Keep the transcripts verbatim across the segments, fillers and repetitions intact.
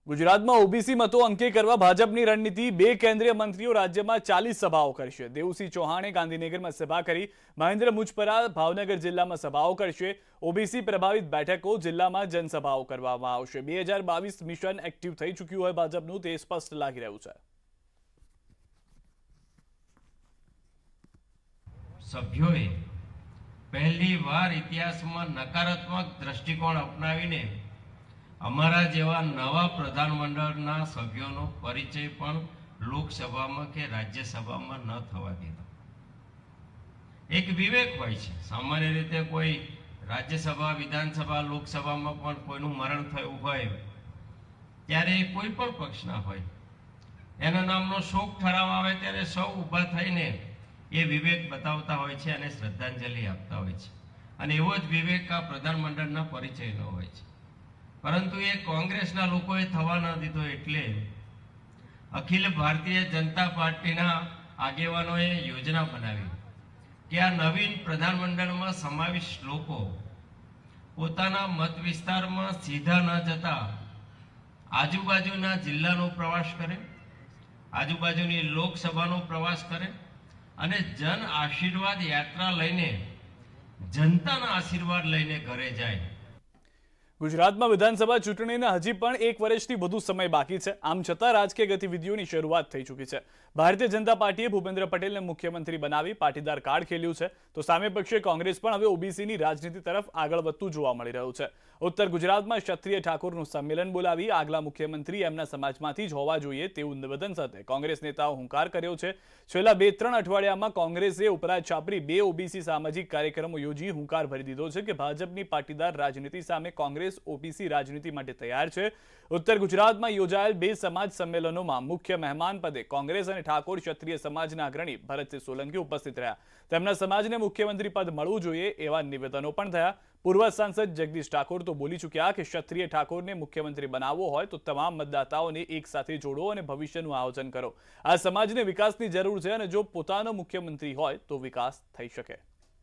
ગુજરાતમાં ઓબીસી મતો અંકે કરવા ભાજપની રણનીતિ। બે કેન્દ્રીય મંત્રીઓ રાજ્યમાં ચાલીસ સભાઓ કરશે। દેવુસિંહ ચૌહાણે ગાંધીનગરમાં સભા કરી। મહેન્દ્ર મુજપરા ભાવનગર જિલ્લામાં સભાઓ કરશે। ઓબીસી પ્રભાવિત બેઠકો જિલ્લામાં જનસભાઓ કરવામાં આવશે। બે હજાર બાવીસ મિશન એક્ટિવ થઈ ચૂક્યું હોય ભાજપનું તે સ્પષ્ટ લાગી રહ્યું છે। સભ્યોએ પહેલી વાર ઇતિહાસમાં નકારાત્મક દ્રષ્ટિકોણ અપનાવીને અમારા જેવા નવા પ્રધાનમંડળના સભ્યોનો પરિચય પણ લોકસભામાં કે રાજ્યસભામાં ન થવા દીધો। એક વિવેક હોય છે। સામાન્ય રીતે કોઈ રાજ્યસભા વિધાનસભા લોકસભામાં પણ કોઈનું મરણ થયું હોય ત્યારે કોઈ પણ પક્ષના હોય એના નામનો શોક ઠરાવ આવે ત્યારે સૌ ઊભા થઈને એ વિવેક બતાવતા હોય છે અને શ્રદ્ધાંજલિ આપતા હોય છે અને એવો જ વિવેક આ પ્રધાનમંડળના પરિચયનો હોય છે। પરંતુ એ કોંગ્રેસના લોકોએ થવા ન દીધો એટલે અખિલ ભારતીય जनता પાર્ટીના આગેવાનોએ યોજના બનાવી કે આ નવીન પ્રધાનમંડળમાં સમાવિષ્ટ લોકો પોતાના મત વિસ્તારમાં સીધા ન જતા આજુબાજુના જિલ્લાનો પ્રવાસ કરે, આજુબાજુની લોકસભાનો પ્રવાસ કરે અને જન આશીર્વાદ યાત્રા લઈને જનતાના આશીર્વાદ લઈને ઘરે જાય। ગુજરાતમાં વિધાનસભા ચૂંટણીને હજી પણ એક વર્ષથી વધુ સમય બાકી છે। આમ છતાં રાજકીય ગતિવિધિઓની શરૂઆત થઈ ચૂકી છે। ભારતીય જનતા પાર્ટીએ ભૂપેન્દ્ર પટેલને મુખ્યમંત્રી બનાવી પાટીદાર કાર્ડ ખેલ્યું છે, તો સામે પક્ષે કોંગ્રેસ પણ હવે ઓબીસીની રાજનીતિ તરફ આગળ વધતું જોવા મળી રહ્યું છે। ઉત્તર ગુજરાતમાં ક્ષત્રિય ઠાકોરનું સંમેલન બોલાવી આગલા મુખ્યમંત્રી એમના સમાજમાંથી જ હોવા જોઈએ તેવું નિવેદન સાથે કોંગ્રેસ નેતાઓ હુંકાર કર્યો છે। છેલ્લા બે ત્રણ અઠવાડિયામાં કોંગ્રેસે ઉપરા છાપરી બે ઓબીસી સામાજિક કાર્યક્રમો યોજી હુંકાર ભરી દીધો છે કે ભાજપની પાટીદાર રાજનીતિ સામે કોંગ્રેસ ઓબીસી રાજનીતિ માટે તૈયાર છે। ઉત્તર ગુજરાતમાં યોજાયેલ બે સમાજ સંમેલનોમાં મુખ્ય મહેમાન પદે કોંગ્રેસ અને ઠાકોર ક્ષત્રિય સમાજના અગ્રણી ભરતસિંહ સોલંકી ઉપસ્થિત રહ્યા। તેમના સમાજને મુખ્યમંત્રી પદ મળવું જોઈએ એવા નિવેદનો પણ થયા। પૂર્વ સાંસદ જગદીશ ઠાકોર તો બોલી ચૂક્યા કે ક્ષત્રિય ઠાકોરને મુખ્યમંત્રી બનાવવો હોય તો તમામ મતદાતાઓને એક સાથે જોડો અને ભવિષ્યનું આયોજન કરો। આ સમાજને વિકાસની જરૂર છે અને જો પોતાનો મુખ્યમંત્રી હોય તો વિકાસ થઈ શકે।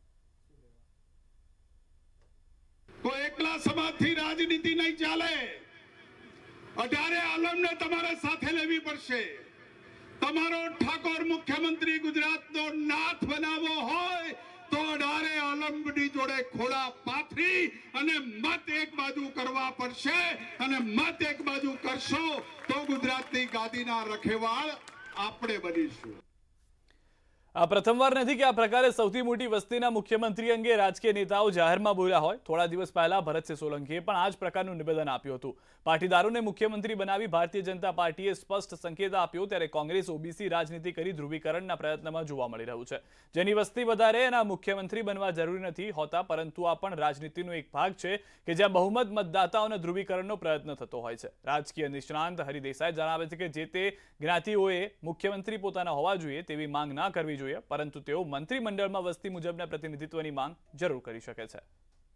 તો એકલા સમાજથી રાજનીતિ નહીં ચાલે। અઢારે આલમને તમારે સાથે લેવી પડશે। તમારો ઠાકોર મુખ્યમંત્રી ગુજરાતનો નાથ બનાવવો હોય તો અઢારે આલમની જોડે ખોળા પાથરી અને મત એક બાજુ કરવા પડશે અને મત એક બાજુ કરશો તો ગુજરાતની ગાદીના રખેવાળ આપણે બનીશું। આ પ્રથમવાર નથી કે આ પ્રકારે સૌથી મોટી વસ્તીના મુખ્યમંત્રી અંગે રાજકીય નેતાઓ જાહેરમાં બોલ્યા હોય। થોડા દિવસ પહેલા ભરતસિંહ સોલંકીએ પણ આ જ પ્રકારનું નિવેદન આપ્યું હતું। પાટીદારોને મુખ્યમંત્રી બનાવી ભારતીય જનતા પાર્ટીએ સ્પષ્ટ સંકેત આપ્યો ત્યારે કોંગ્રેસ ઓબીસી રાજનીતિ કરી ધ્રુવીકરણના પ્રયત્નમાં જોવા મળી રહ્યું છે। જેની વસ્તી વધારે એના મુખ્યમંત્રી બનવા જરૂરી નથી હોતા, પરંતુ આ પણ રાજનીતિનો એક ભાગ છે કે જ્યાં બહુમત મતદાતાઓના ધ્રુવીકરણનો પ્રયત્ન થતો હોય છે। રાજકીય નિષ્ણાંત હરિ દેસાઈ જણાવે છે કે જે તે જ્ઞાતિઓએ મુખ્યમંત્રી પોતાના હોવા જોઈએ તેવી માંગ ના કરવી જોઈએ, પરંતુ તેઓ મંત્રીમંડળમાં વસ્તી મુજબના પ્રતિનિધિત્વની માંગ જરૂર કરી શકે છે।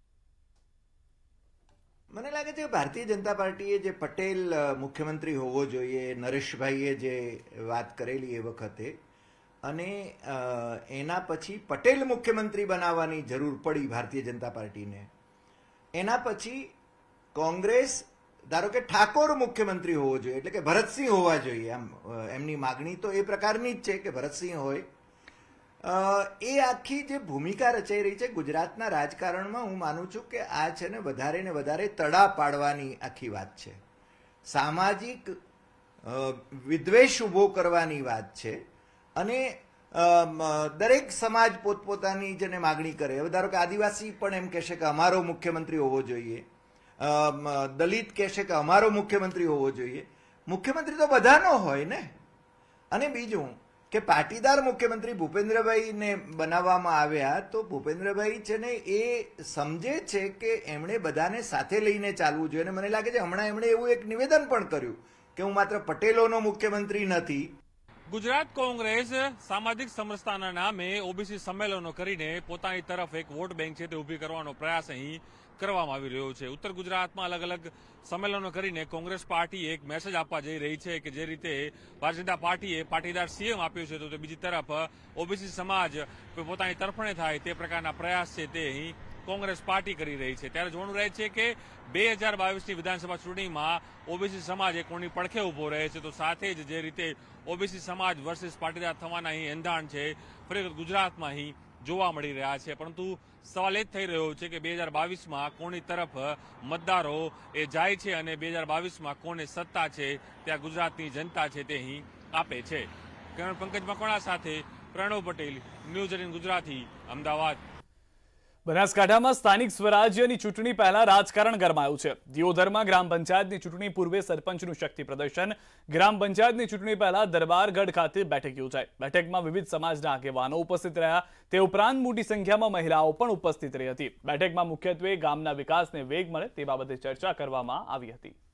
મને લાગે છે ભારતીય જનતા પાર્ટીએ જે પટેલ મુખ્યમંત્રી હોવો જોઈએ, નરેશભાઈએ જે વાત કરેલી એ વખતે અને એના પછી પટેલ મુખ્યમંત્રી બનાવવાની જરૂર પડી ભારતીય જનતા પાર્ટીને, એના પછી કોંગ્રેસ ધારો કે ઠાકોર મુખ્યમંત્રી હોવો જોઈએ એટલે કે ભરતસિંહ હોવા જોઈએ, આમ એમની માગણી તો એ પ્રકારની જ છે કે ભરતસિંહ હોય। એ આખી જે ભૂમિકા રચાઈ રહી છે ગુજરાતના રાજકારણમાં, હું માનું છું કે આ છે ને વધારે ને વધારે તડા પાડવાની આખી વાત છે, સામાજિક વિદ્વેષ ઊભો કરવાની વાત છે અને દરેક સમાજ પોતપોતાની જેને માગણી કરે। હવે ધારો કે આદિવાસી પણ એમ કહેશે કે અમારો મુખ્યમંત્રી હોવો જોઈએ, દલિત કહેશે કે અમારો મુખ્યમંત્રી હોવો જોઈએ। મુખ્યમંત્રી તો બધાનો હોય ને। અને બીજું કે પાટીદાર મુખ્યમંત્રી ભૂપેન્દ્રભાઈને બનાવવામાં આવ્યા તો ભૂપેન્દ્રભાઈ છે ને એ સમજે છે કે એમણે બધાને સાથે લઈને ચાલવું જોઈએ। અને મને લાગે છે હમણાં એમણે એવું એક નિવેદન પણ કર્યું કે હું માત્ર પટેલોનો મુખ્યમંત્રી નથી। ગુજરાત કોંગ્રેસ સામાજિક સમરસતાના નામે ઓબીસી સંમેલનો કરીને પોતાની તરફ એક વોટ બેંક છે તે ઊભી કરવાનો પ્રયાસ અહીં કરવામાં આવી રહ્યો છે। ઉત્તર ગુજરાતમાં અલગ અલગ સંમેલનો કરીને કોંગ્રેસ પાર્ટી એક મેસેજ આપવા જઈ રહી છે કે જે રીતે ભારતીય જનતા પાર્ટીએ પાટીદાર સીએમ આપ્યો છે તો બીજી તરફ ઓબીસી સમાજ પોતાની તરફણે થાય તે પ્રકારના પ્રયાસ છે તે અહીં કોંગ્રેસ પાર્ટી કરી રહી છે. ત્યારે જોવાનું રહે છે કે બે હજાર બાવીસની વિધાનસભા ચૂંટણીમાં ઓબીસી સમાજ એ કોની પડખે ઉભો રહે છે, તો સાથે જ જે રીતે ઓબીસી સમાજ વર્સિસ પાટીદાર થવાના અહીં એંધાણ છે ફરી ગુજરાતમાં અહીં જોવા મળી રહ્યા છે. પરંતુ સવાલ એ જ થઈ રહ્યો છે કે બે હજાર બાવીસમાં કોની તરફ મતદારો એ જાય છે અને બે હજાર બાવીસમાં કોને સત્તા છે ત્યાં ગુજરાતની જનતા છે તે અહીં આપે છે. કેમેરામેન પંકજ મકવાણા સાથે પ્રણવ પટેલ, ન્યૂઝ એટીન ગુજરાતી, અમદાવાદ. બનાસકાંઠામાં સ્થાનિક સ્વરાજ્યની ચૂંટણી પહેલા રાજકારણ ગરમાયું છે. દિયોદરમાં ગ્રામ પંચાયતની ચૂંટણી પૂર્વે સરપંચનું શક્તિ પ્રદર્શન. ગ્રામ પંચાયતની ચૂંટણી પહેલા દરબારગઢ ખાતે બેઠક યોજાઈ. બેઠકમાં વિવિધ સમાજના આગેવાનો ઉપસ્થિત રહ્યા. તે ઉપરાંત મોટી સંખ્યામાં મહિલાઓ પણ ઉપસ્થિત રહી હતી. બેઠકમાં મુખ્યત્વે ગામના વિકાસને વેગ મળે તે બાબતે ચર્ચા કરવામાં આવી હતી.